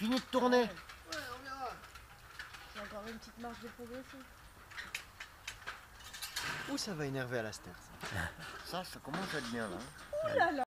Fini de tourner. Ouais, on verra. J'ai encore une petite marge de progression. Ouh, ça va énerver à la ça. Ça commence à être bien là. Oh là là.